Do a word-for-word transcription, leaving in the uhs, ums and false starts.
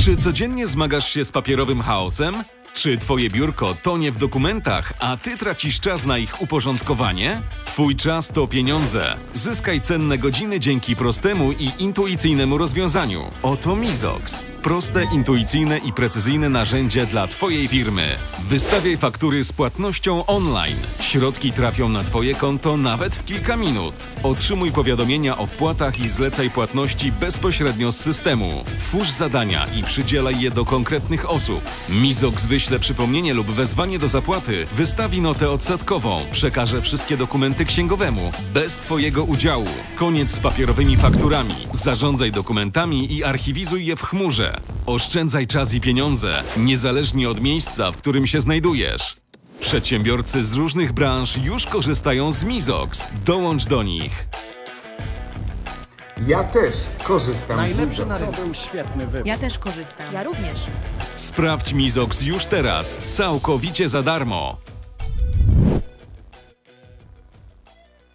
Czy codziennie zmagasz się z papierowym chaosem? Czy twoje biurko tonie w dokumentach, a ty tracisz czas na ich uporządkowanie? Twój czas to pieniądze. Zyskaj cenne godziny dzięki prostemu i intuicyjnemu rozwiązaniu. Oto Mizox. Proste, intuicyjne i precyzyjne narzędzie dla twojej firmy. Wystawiaj faktury z płatnością online. Środki trafią na twoje konto nawet w kilka minut. Otrzymuj powiadomienia o wpłatach i zlecaj płatności bezpośrednio z systemu. Twórz zadania i przydzielaj je do konkretnych osób. Mizox wyśle przypomnienie lub wezwanie do zapłaty, wystawi notę odsetkową, przekaże wszystkie dokumenty księgowemu, bez twojego udziału. Koniec z papierowymi fakturami. Zarządzaj dokumentami i archiwizuj je w chmurze. Oszczędzaj czas i pieniądze, niezależnie od miejsca, w którym się znajdujesz. Przedsiębiorcy z różnych branż już korzystają z Mizox. Dołącz do nich. Ja też korzystam Najlepszy z Mizox. na rynku, świetny wybór. Ja też korzystam. Ja również. Sprawdź Mizox już teraz, całkowicie za darmo.